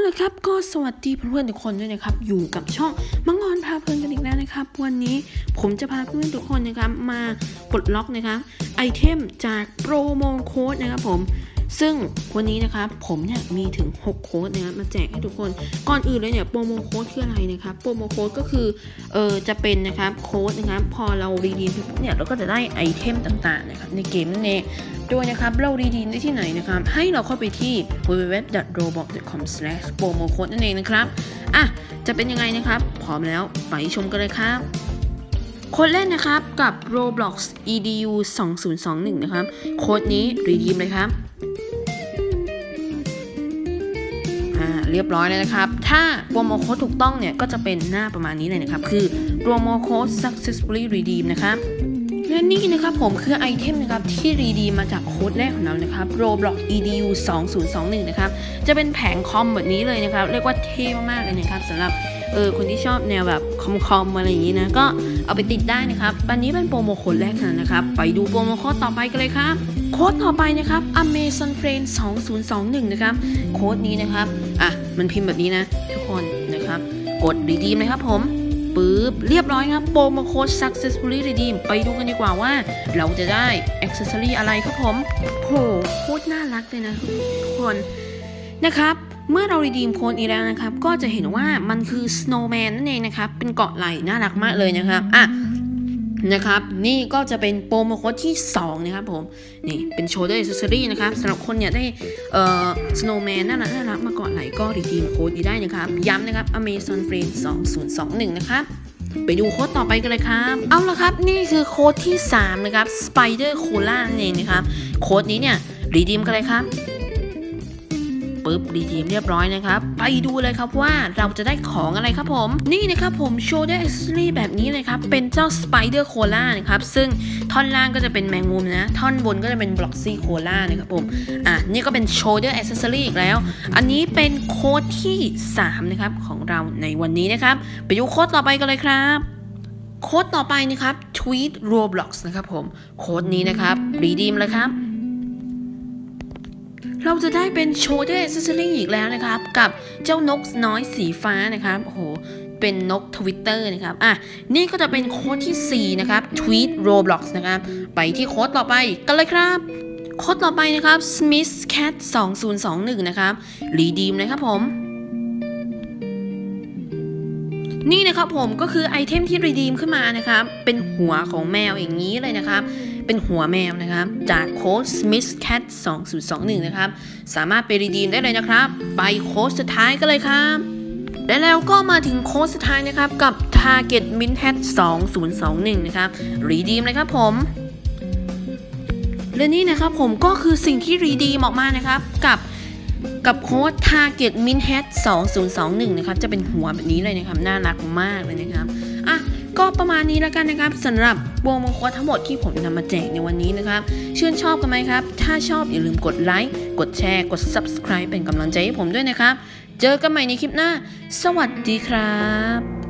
ละครับก็สวัสดีเพื่อนๆทุกคนด้วยนะครับอยู่กับช่องมังงอนพาเพลินกันอีกแล้วนะครับวันนี้ผมจะพาเพื่อนทุกคนนะครับมาปลดล็อกนะครับไอเทมจากโปรโมโค้ดนะครับผมซึ่งวันนี้นะครับผมเนี่ยมีถึง6โค้ดนะครับมาแจกให้ทุกคนก่อนอื่นเลยเนี่ยโปรโมโค้ดคืออะไรนะครับโปรโมโค้ดก็คือจะเป็นนะครับโค้ดนะครับพอเรารีดีมปุ๊บเนี่ยเราก็จะได้ไอเทมต่างๆนะครับในเกมนั่นเองโดยนะครับเรารีดีมได้ที่ไหนนะครับให้เราเข้าไปที่ www.roblox.com/promocode นั่นเองนะครับจะเป็นยังไงนะครับพร้อมแล้วไปชมกันเลยครับคนเล่นนะครับกับ Roblox EDU 2021นะครับโค้ดนี้รีดีมเลยครับเรียบร้อยเลยนะครับถ้าโปรโมโค้ดถูกต้องเนี่ยก็จะเป็นหน้าประมาณนี้เลยนะครับคือโปรโมโค้ด successfully redeem นะครับและนี่นะครับผมคือไอเทมนะครับที่รีดีมมาจากโค้ดแรกของเรานะครับ Roblox EDU 2021นะครับจะเป็นแผงคอมแบบนี้เลยนะครับเรียกว่าเท่มากๆเลยนะครับสำหรับคนที่ชอบแนวแบบคอมอะไรอย่างนี้นะก็เอาไปติดได้นะครับอันนี้เป็นโปรโมโค้ดแรกนะครับไปดูโปรโมโค้ดต่อไปกันเลยครับโค้ดต่อไปนะครับ Amazon Friend 2021นะครับโค้ดนี้นะครับมันพิมพ์แบบนี้นะทุกคนนะครับกดรีดีมเลยครับผมปึ๊บเรียบร้อยครับโปรโมโค้ด successfully redeem ไปดูกันดีกว่าว่าเราจะได้ accessory อะไรครับผมโหโคตรน่ารักเลยนะทุกคนนะครับเมื่อเรา redeem โค้ดนี้แล้วนะครับก็จะเห็นว่ามันคือ snowman นั่นเองนะครับเป็นเกาะไหล่น่ารักมากเลยนะครับนะครับนี่ก็จะเป็นโปรโมโค้ดที่2นะครับผมนี่เป็น shoulder accessory นะครับสำหรับคนเนี่ยได้snowman น่ารักมาเกาะไหล่ก็ redeem โค้ดนี้ได้นะครับย้ำนะครับ Amazon Friend 2021นะครับไปดูโค้ดต่อไปกันเลยครับเอาละครับนี่คือโค้ดที่3นะครับ Spider Cola นั่นเองนะครับโค้ดนี้เนี่ย redeem กันเลยครับปึ๊บรีดีมเรียบร้อยนะครับไปดูเลยครับว่าเราจะได้ของอะไรครับผมนี่นะครับผม shoulder accessory แบบนี้เลยครับเป็นเจ้า Spider Cola นะครับซึ่งท่อนล่างก็จะเป็นแมงมุมนะท่อนบนก็จะเป็น Bloxy Cola นะครับผมนี่ก็เป็น shoulder accessory อีกแล้วอันนี้เป็นโค้ดที่3นะครับของเราในวันนี้นะครับไปดูโค้ดต่อไปกันเลยครับโค้ดต่อไปนะครับ Tweet Roblox นะครับผมโค้ดนี้นะครับรีดีมเลยครับเราจะได้เป็น shoulder accessory อีกแล้วนะครับกับเจ้านกน้อยสีฟ้านะครับโอ้โหเป็นนก Twitter นะครับนี่ก็จะเป็นโค้ดที่4นะครับ Tweet Roblox นะครับไปที่โค้ดต่อไปกันเลยครับโค้ดต่อไปนะครับ Smith Cat 2021นะครับ redeem เลยครับผมนี่นะครับผมก็คือไอเทมที่ redeem ขึ้นมานะครับเป็นหัวของแมวอย่างนี้เลยนะครับเป็นหัวแมวนะครับจากโค้ด Smith Cat 2021นะครับสามารถไป redeem ได้เลยนะครับไปโค้ดสุดท้ายกันเลยครับและแล้วก็มาถึงโค้ดสุดท้ายนะครับกับ Target Mint Hat 2021นะครับ redeem เลยครับผมและนี่นะครับผมก็คือสิ่งที่ redeem ออกมานะครับกับโค้ด Target Mint Hat 2021นะครับจะเป็นหัวแบบนี้เลยนะครับน่ารักมากเลยนะครับก็ประมาณนี้แล้วกันนะครับสำหรับโปรโมโค้ดทั้งหมดที่ผมนำมาแจกในวันนี้นะครับชื่นชอบกันไหมครับถ้าชอบอย่าลืมกดไลค์กดแชร์กด Subscribe เป็นกำลังใจให้ผมด้วยนะครับเจอกันใหม่ในคลิปหน้าสวัสดีครับ